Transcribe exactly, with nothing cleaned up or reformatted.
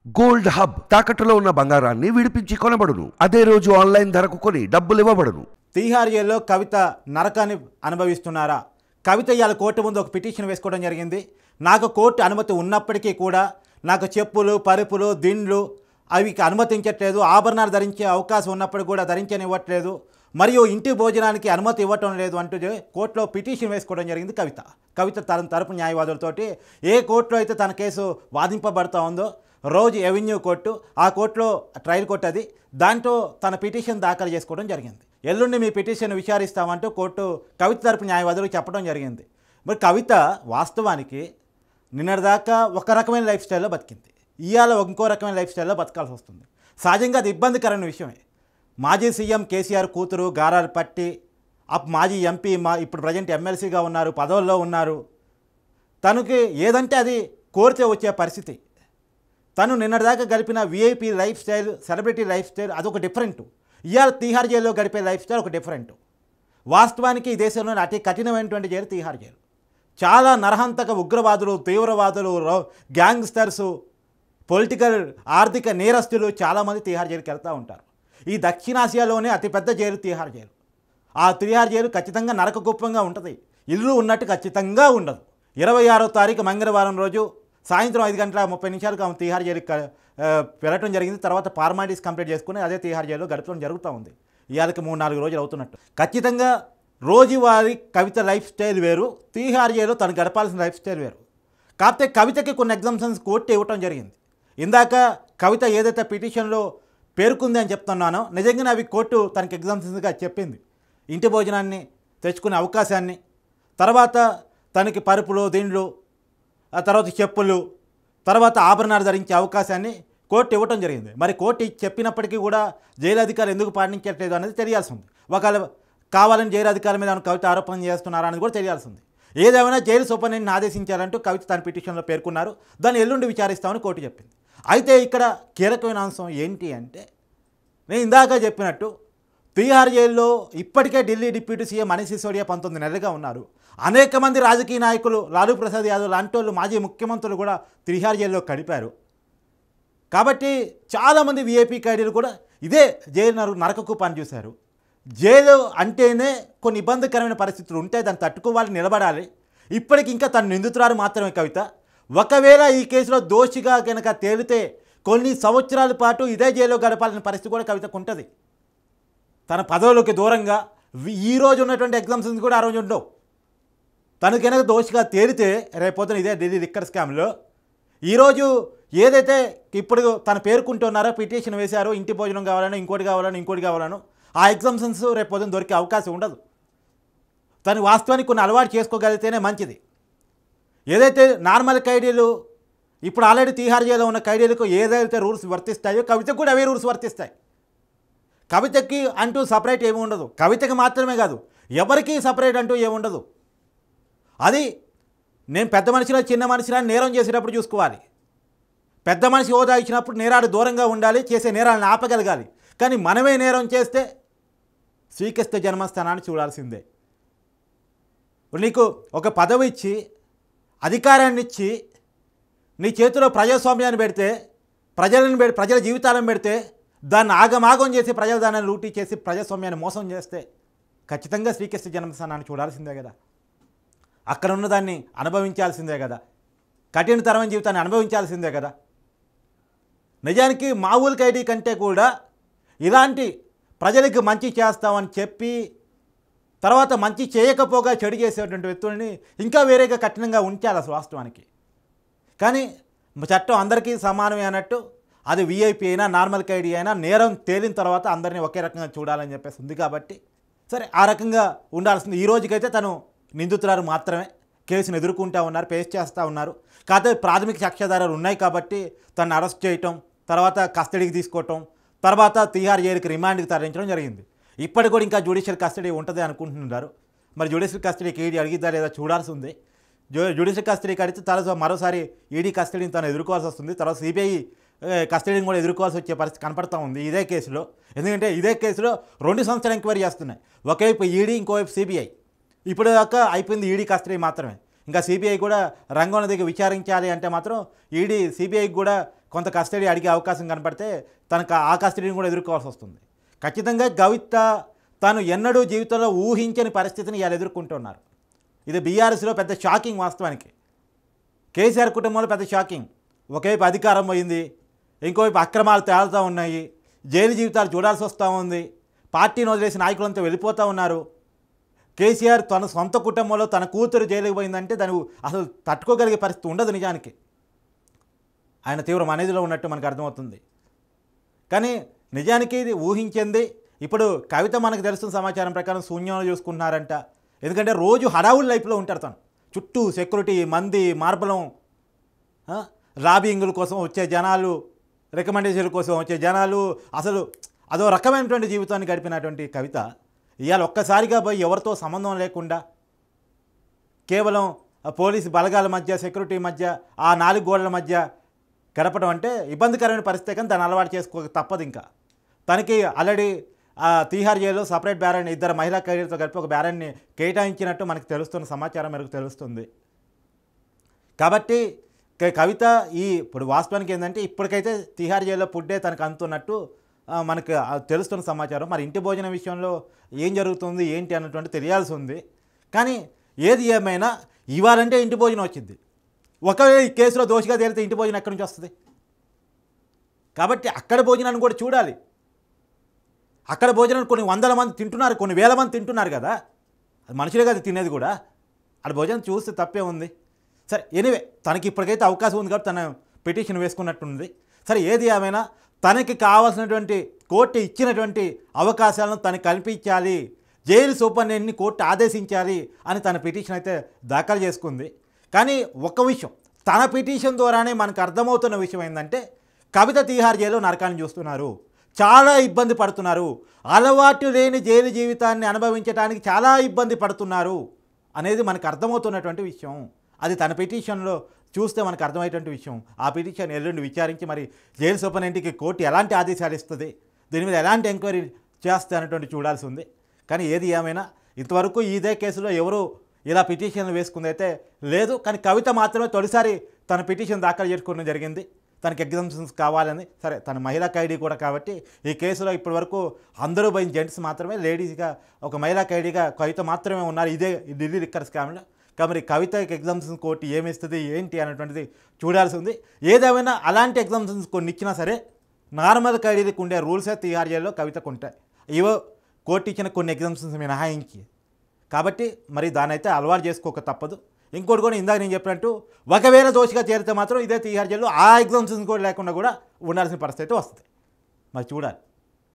Gold hub తాకట్టులో ఉన్న బంగారాన్ని విడిపించి కొనబడును. అదే రోజు ఆన్లైన్ ధరకు కొని డబ్బులు ఇవ్వబడును. తీహార్ జైల్లో కవిత నరకాన్ని అనుభవిస్తున్నారా? కవిత ఇవాళ కోర్టు ముందు ఒక పిటిషన్ వేసుకోవడం జరిగింది. నాకు కోర్టు అనుమతి ఉన్నప్పటికీ కూడా నాకు చెప్పులు, పరుపులు, దిండ్లు అవి అనుమతించట్లేదు, ఆభరణాలు ధరించే అవకాశం ఉన్నప్పటికీ కూడా ధరించనివ్వట్లేదు, మరియు ఇంటి భోజనానికి అనుమతి ఇవ్వటం లేదు అంటూ కోర్టులో పిటిషన్ వేసుకోవడం జరిగింది కవిత. కవిత తన తరపు న్యాయవాదులతోటి ఏ కోర్టులో అయితే తన కేసు వాదింపబడుతూ ఉందో రోజు ఎవెన్యూ కోర్టు, ఆ కోర్టులో ట్రయల్ కోర్టు అది, దాంట్లో తన పిటిషన్ దాఖలు చేసుకోవడం జరిగింది. ఎల్లుండి మీ పిటిషన్ విచారిస్తామంటూ కోర్టు కవిత తరపు న్యాయవాదులకు చెప్పడం జరిగింది. మరి కవిత వాస్తవానికి నిన్నటిదాకా ఒక రకమైన లైఫ్ స్టైల్లో బతికింది, ఇవాళ ఇంకో రకమైన లైఫ్ స్టైల్లో బతకాల్సి వస్తుంది. సహజంగా అది ఇబ్బందికరమైన విషయమే. మాజీ సీఎం కేసీఆర్ కూతురు గారాలు పట్టి అప్ మాజీ ఎంపీ, మా ఇప్పుడు ప్రజెంట్ ఎమ్మెల్సీగా ఉన్నారు, పదవుల్లో ఉన్నారు. తనకి ఏదంటే అది కోరితే వచ్చే పరిస్థితి. తను నిన్నటిదాకా గడిపిన VIP life style, celebrity life style అదొక డిఫరెంట్. ఇవాళ తీహార్ జైల్లో గడిపే లైఫ్ స్టైల్ ఒక డిఫరెంట్. వాస్తవానికి ఈ దేశంలోని అతి కఠినమైనటువంటి జైలు తీహార్ జైలు. చాలా నరహంతక ఉగ్రవాదులు, తీవ్రవాదులు, గ్యాంగ్స్టర్సు, పొలిటికల్ ఆర్థిక నేరస్తులు చాలామంది తీహార్ జైలుకి వెళ్తూ ఉంటారు. ఈ దక్షిణాసియాలోనే అతిపెద్ద జైలు తీహార్ జైలు. ఆ తీహార్ జైలు ఖచ్చితంగా నరకగుప్పంగా ఉంటుంది, ఇల్లు ఉన్నట్టు ఖచ్చితంగా ఉండదు. ఇరవై ఆరో తారీఖు మంగళవారం రోజు సాయంత్రం ఐదు గంటల ముప్పై నిమిషాలకు ఆమె తీహార్ జైలుకి వెళ్ళటం జరిగింది. తర్వాత ఫార్మాలిటీస్ కంప్లీట్ చేసుకుని అదే తీహార్ జైల్లో గడపడం జరుగుతూ ఉంది. ఇవాళకి మూడు నాలుగు రోజులు అవుతున్నట్టు. ఖచ్చితంగా రోజువారీ కవిత లైఫ్ స్టైల్ వేరు, తీహార్ జైల్లో తను గడపాల్సిన లైఫ్ స్టైల్ వేరు. కాకపోతే కవితకి కొన్ని ఎగ్జామ్షన్స్ కోర్టు ఇవ్వటం జరిగింది. ఇందాక కవిత ఏదైతే పిటిషన్లో పేర్కొంది అని చెప్తున్నానో నిజంగానే అవి కోర్టు తనకి ఎగ్జామ్షన్స్గా చెప్పింది. ఇంటి భోజనాన్ని తెచ్చుకునే అవకాశాన్ని, తర్వాత తనకి పరుపులు, దిండ్లు, ఆ తర్వాత చెప్పులు, తర్వాత ఆభరణాలు ధరించే అవకాశాన్ని కోర్టు ఇవ్వటం జరిగింది. మరి కోర్టు చెప్పినప్పటికీ కూడా జైలు అధికారులు ఎందుకు పాటించట్లేదు అనేది తెలియాల్సి ఉంది. ఒకవేళ కావాలని జైలు అధికారుల మీద కవిత ఆరోపణ చేస్తున్నారా అనేది కూడా తెలియాల్సి ఉంది. ఏదేమైనా జైలు సూపరింటెండెంట్ని ఆదేశించాలంటూ కవిత తన పిటిషన్లో పేర్కొన్నారు. దాన్ని ఎల్లుండి విచారిస్తామని కోర్టు చెప్పింది. అయితే ఇక్కడ కీలకమైన అంశం ఏంటి అంటే, నేను ఇందాక చెప్పినట్టు తీహార్ జైల్లో ఇప్పటికే ఢిల్లీ డిప్యూటీ సీఎం మనీష్ సిసోడియా పంతొమ్మిది నెలలుగా ఉన్నారు. అనేక మంది రాజకీయ నాయకులు, లాలూ ప్రసాద్ యాదవ్ లాంటి వాళ్ళు, మాజీ ముఖ్యమంత్రులు కూడా తీహార్ జైల్లో గడిపారు. కాబట్టి చాలామంది వీఐపీ ఖైదీలు కూడా ఇదే జైలు నర నరకకు పని చూశారు. జైలు అంటేనే కొన్ని ఇబ్బందికరమైన పరిస్థితులు ఉంటాయి, దాన్ని తట్టుకోవాలి, నిలబడాలి. ఇప్పటికి ఇంకా తను నిందితురాలు మాత్రమే కవిత. ఒకవేళ ఈ కేసులో దోషిగా కనుక తేలితే కొన్ని సంవత్సరాల పాటు ఇదే జైల్లో గడపాల్సిన పరిస్థితి కూడా కవితకు ఉంటుంది. తన పదవులకి దూరంగా ఈ రోజు ఉన్నటువంటి ఎగ్జామ్షన్స్ కూడా ఆ రోజు ఉండవు. తను కనుక దోషిగా తేలితే రేపొద్దున ఇదే ఢిల్లీ లిక్కర్ స్కామ్లో ఈరోజు ఏదైతే ఇప్పుడు తను పేర్కొంటున్నారో, పిటిషన్ వేశారో, ఇంటి భోజనం కావాలని, ఇంకోటి కావాలని, ఇంకోటి కావాలను, ఆ ఎగ్జామ్షన్స్ రేపొద్దున దొరికే అవకాశం ఉండదు. తను వాస్తవానికి కొన్ని అలవాటు చేసుకోగలిగితేనే మంచిది. ఏదైతే నార్మల్ ఖైదీలు ఇప్పుడు ఆల్రెడీ తీహార్ జైల్లో ఉన్న ఖైదీలకు ఏదైతే రూల్స్ వర్తిస్తాయో కవితకు కూడా అవే రూల్స్ వర్తిస్తాయి. కవితకి అంటూ సపరేట్ ఏమి ఉండదు. కవితకి మాత్రమే కాదు, ఎవరికి సపరేట్ అంటూ ఏముండదు. అది నేను పెద్ద మనిషిలో చిన్న మనిషిలో నేరం చేసేటప్పుడు చూసుకోవాలి. పెద్ద మనిషి హోదా ఇచ్చినప్పుడు నేరాడు దూరంగా ఉండాలి, చేసే నేరాలను ఆపగలగాలి. కానీ మనమే నేరం చేస్తే శ్రీకృష్ణ జన్మస్థానాన్ని చూడాల్సిందే. నీకు ఒక పదవి ఇచ్చి, అధికారాన్ని ఇచ్చి, నీ చేతిలో ప్రజాస్వామ్యాన్ని పెడితే, ప్రజలను పెడి ప్రజల జీవితాలను పెడితే, దాన్ని ఆగమాగం చేసి ప్రజల దాన్ని లూటీ చేసి ప్రజాస్వామ్యాన్ని మోసం చేస్తే ఖచ్చితంగా శ్రీకృష్ణ జన్మస్థానాన్ని చూడాల్సిందే కదా. అక్కడ ఉన్నదాన్ని అనుభవించాల్సిందే కదా. కఠినతరమైన జీవితాన్ని అనుభవించాల్సిందే కదా. నిజానికి మామూలు ఖైదీ కంటే కూడా ఇలాంటి ప్రజలకు మంచి చేస్తామని చెప్పి తర్వాత మంచి చేయకపోగా చెడు చేసేటువంటి వ్యక్తుల్ని ఇంకా వేరేగా కఠినంగా ఉంచాలి అసలు వాస్తవానికి. కానీ చట్టం అందరికీ సమానమే అన్నట్టు, అది వీఐపీ అయినా నార్మల్ ఖైదీ అయినా నేరం తేలిన తర్వాత అందరినీ ఒకే రకంగా చూడాలని చెప్పేసి ఉంది. కాబట్టి సరే ఆ రకంగా ఉండాల్సింది. ఈ రోజుకైతే తను నిందితురాలు మాత్రమే, కేసును ఎదుర్కొంటూ ఉన్నారు, ఫేస్ చేస్తూ ఉన్నారు. కాకపోతే ప్రాథమిక సాక్ష్యాధారాలు ఉన్నాయి కాబట్టి తను అరెస్ట్ చేయటం, తర్వాత కస్టడీకి తీసుకోవటం, తర్వాత తీహార్ జైలుకి రిమాండ్కి తరలించడం జరిగింది. ఇప్పటికి కూడా ఇంకా జ్యుడిషియల్ కస్టడీ ఉంటుంది అనుకుంటున్నారు. మరి జ్యుడిషియల్ కస్టడీకి ఈడీ అడిగిద్దా లేదా చూడాల్సి ఉంది. జు జ్యుడిషియల్ కస్టడీకి అడిగితే తర్వాత మరోసారి ఈడీ కస్టడీని తను ఎదుర్కోవాల్సి వస్తుంది. తర్వాత సిబిఐ కస్టడీని కూడా ఎదుర్కోవాల్సి వచ్చే పరిస్థితి కనపడతా ఉంది ఇదే కేసులో. ఎందుకంటే ఇదే కేసులో రెండు సంవత్సరాలు ఎంక్వైరీ చేస్తున్నాయి. ఒకవైపు ఈడీ, ఇంకోవైపు సిబిఐ. ఇప్పుడు దాకా అయిపోయింది ఈడీ కస్టడీ మాత్రమే. ఇంకా సిబిఐ కూడా రంగంలో దిగి విచారించాలి అంటే మాత్రం ఈడీ సిబిఐకి కూడా కొంత కస్టడీ అడిగే అవకాశం కనపడితే తనకు ఆ కస్టడీని కూడా ఎదుర్కోవాల్సి వస్తుంది. ఖచ్చితంగా కవిత తాను ఎన్నడూ జీవితంలో ఊహించని పరిస్థితిని ఇవాళ ఎదుర్కొంటున్నారు. ఇది బీఆర్ఎస్లో పెద్ద షాకింగ్. వాస్తవానికి కేసీఆర్ కుటుంబంలో పెద్ద షాకింగ్. ఒకవైపు అధికారం పోయింది, ఇంకోవైపు అక్రమాలు తేలుతూ ఉన్నాయి, జైలు జీవితాలు చూడాల్సి వస్తూ ఉంది, పార్టీని వదిలేసి నాయకులంతా వెళ్ళిపోతూ ఉన్నారు. కేసీఆర్ తన సొంత కుటుంబంలో తన కూతురు జైలుకి పోయిందంటే దాన్ని అసలు తట్టుకోగలిగే పరిస్థితి ఉండదు. నిజానికి ఆయన తీవ్ర మనీదిలో ఉన్నట్టు మనకు అర్థమవుతుంది. కానీ నిజానికి ఇది ఊహించింది. ఇప్పుడు కవిత మనకు తెలుస్తున్న సమాచారం ప్రకారం శూన్యంలో చూసుకుంటున్నారంట. ఎందుకంటే రోజు హడావుడి లైఫ్లో ఉంటారు. తను చుట్టూ సెక్యూరిటీ, మంది, మార్బలం, లాబింగుల కోసం వచ్చే జనాలు, రికమెండేషన్ల కోసం వచ్చే జనాలు, అసలు అదో రకమైనటువంటి జీవితాన్ని గడిపినటువంటి కవిత ఇవాళ ఒక్కసారిగా పోయి ఎవరితో సంబంధం లేకుండా కేవలం పోలీసు బలగాల మధ్య, సెక్యూరిటీ మధ్య, ఆ నాలుగు గోడల మధ్య గడపడం అంటే ఇబ్బందికరమైన పరిస్థితి. కానీ దాన్ని అలవాటు చేసుకోక తప్పదు. ఇంకా తనకి ఆల్రెడీ తీహార్ జైల్లో సపరేట్ బ్యారన్, ఇద్దరు మహిళా ఖైదీలతో కలిపి ఒక బ్యారన్ని కేటాయించినట్టు మనకు తెలుస్తున్న సమాచారం మేరకు తెలుస్తుంది. కాబట్టి కవిత ఈ ఇప్పుడు వాస్తవానికి ఏంటంటే ఇప్పటికైతే తీహార్ జైల్లో పుడ్డే తనకు అందుతున్నట్టు మనకు తెలుస్తున్న సమాచారం. మరి ఇంటి భోజనం విషయంలో ఏం జరుగుతుంది ఏంటి అన్నటువంటి తెలియాల్సి ఉంది. కానీ ఏది ఏమైనా ఇవ్వాలంటే ఇంటి భోజనం వచ్చింది. ఒకవేళ ఈ కేసులో దోషిగా తేలితే ఇంటి భోజనం ఎక్కడి నుంచి వస్తుంది? కాబట్టి అక్కడ భోజనాన్ని కూడా చూడాలి. అక్కడ భోజనాన్ని కొన్ని వందల మంది తింటున్నారు, కొన్ని వేల మంది తింటున్నారు కదా, అది మనుషులే కదా తినేది కూడా. అక్కడ భోజనం చూస్తే తప్పే ఉంది. సరే, ఎనివే తనకి ఇప్పటికైతే అవకాశం ఉంది కాబట్టి తన పిటిషన్ వేసుకున్నట్టుంది. సరే, ఏది ఏమైనా తనకి కావాల్సినటువంటి కోర్టు ఇచ్చినటువంటి అవకాశాలను తనకు కల్పించాలి, జైలు సూపరింటెండెంట్ని కోర్టు ఆదేశించాలి అని తన పిటిషన్ అయితే దాఖలు చేసుకుంది. కానీ ఒక్క విషయం, తన పిటిషన్ ద్వారానే మనకు అర్థమవుతున్న విషయం ఏంటంటే కవిత తీహార్ జైల్లో నరకాన్ని చూస్తున్నారు, చాలా ఇబ్బంది పడుతున్నారు, అలవాటు లేని జైలు జీవితాన్ని అనుభవించడానికి చాలా ఇబ్బంది పడుతున్నారు అనేది మనకు అర్థమవుతున్నటువంటి విషయం. అది తన పిటిషన్లో చూస్తే మనకు అర్థమయ్యేటువంటి విషయం. ఆ పిటిషన్ ఎల్లుండి విచారించి మరి జైలు సూపరింటెండెంట్కి కోర్టు ఎలాంటి ఆదేశాలు ఇస్తుంది, దీని మీద ఎలాంటి ఎంక్వైరీ చేస్తే అనేటువంటి చూడాల్సి ఉంది. కానీ ఏది ఏమైనా ఇంతవరకు ఇదే కేసులో ఎవరు ఇలా పిటిషన్లు వేసుకుందైతే లేదు. కానీ కవిత మాత్రమే తొలిసారి తన పిటిషన్ దాఖలు చేసుకోవడం జరిగింది. తనకి ఎగ్జామ్షన్స్ కావాలని. సరే, తన మహిళా ఖైదీ కూడా కాబట్టి ఈ కేసులో ఇప్పటివరకు అందరూ పోయిన జెంట్స్ మాత్రమే, లేడీస్గా ఒక మహిళా ఖైదీగా కవిత మాత్రమే ఉన్నారు ఇదే ఢిల్లీ లిక్కర్ స్కామ్లో. కాబట్టి కవితకి ఎగ్జామ్షన్స్ కోర్టు ఏమిస్తుంది ఏంటి అనేటువంటిది చూడాల్సి ఉంది. ఏదేమైనా అలాంటి ఎగ్జామ్షన్స్ కొన్ని ఇచ్చినా సరే నార్మల్ ఖైదీలకు ఉండే రూల్సే తీహార్ జైల్లో కవితకు ఉంటాయి. ఇవో కోర్టు ఇచ్చిన కొన్ని ఎగ్జామ్షన్స్ మినహాయించి. కాబట్టి మరి దాన్ని అయితే అలవాటు చేసుకోక తప్పదు. ఇంకోటి కూడా ఇందాక నేను చెప్పినట్టు ఒకవేళ దోషిగా చేరితే మాత్రం ఇదే తీహార్ జైల్లో ఆ ఎగ్జామ్షన్స్ కూడా లేకుండా కూడా ఉండాల్సిన పరిస్థితి వస్తుంది. మరి చూడాలి.